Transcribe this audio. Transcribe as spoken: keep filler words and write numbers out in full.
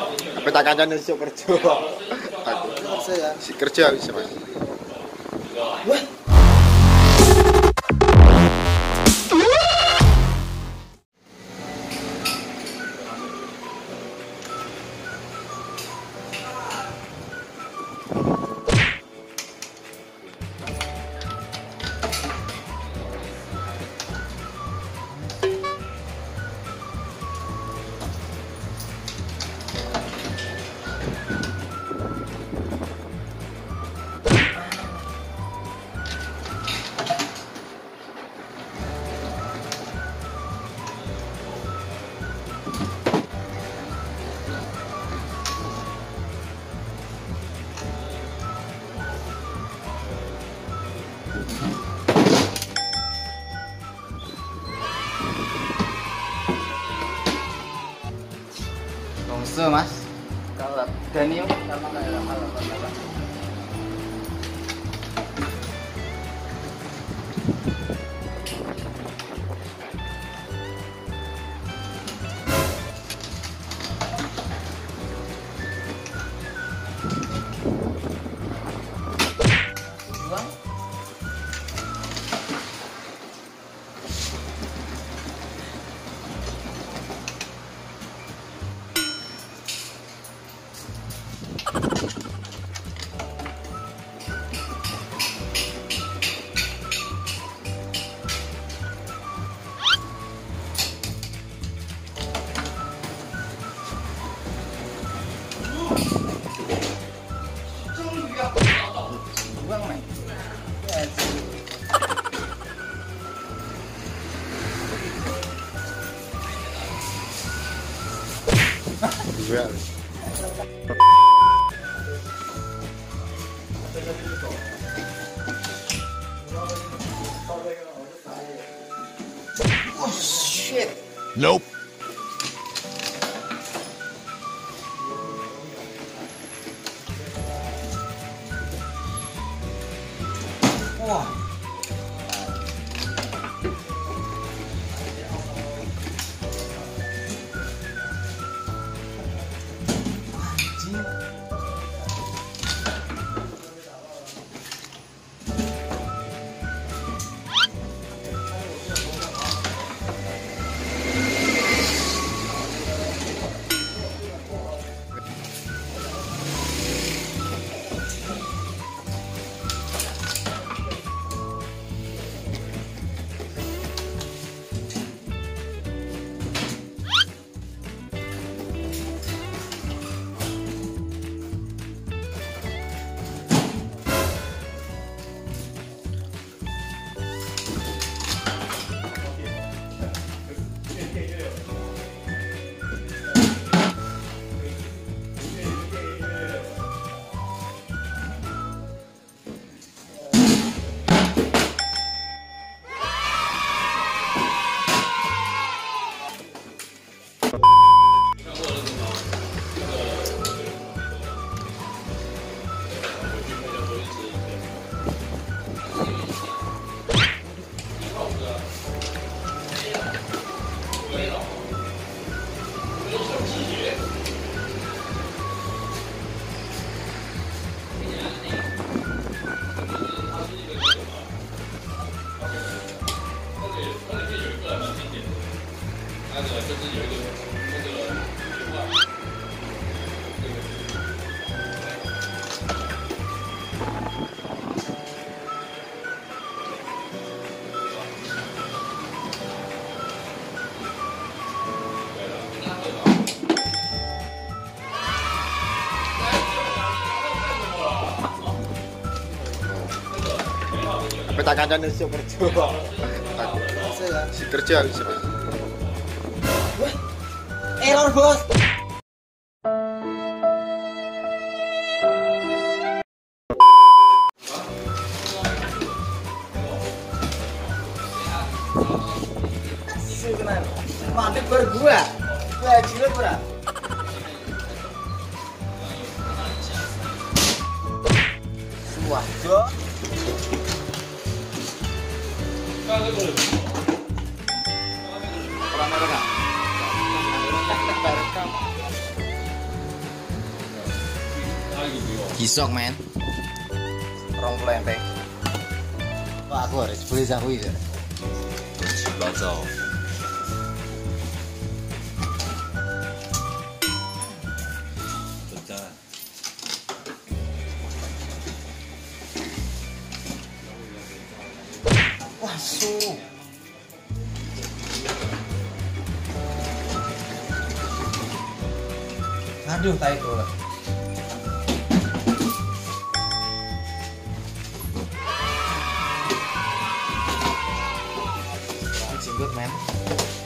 Tapi tak kancane iso kerja. Kerja ya. Si kerja bisa Mas. Wah. Bongsu Mas. Kalau Daniu sama kayak hal apa? Buang Mas. Yes. Dua. Oh shit. Nope. Wah. Tapi tak kancane iso kerja. Kerja ya. Si kerja bisa Mas. Wah. Error bos. Sebenarnya mantep bar gua. Wah, gila bro. Wah, jo. Orang mereka. Gisok men. Rong puluh enteng. Wah, aku harus beli sawi ya. Baca. Wah, su. Aduh, tai bola. Jenggot men.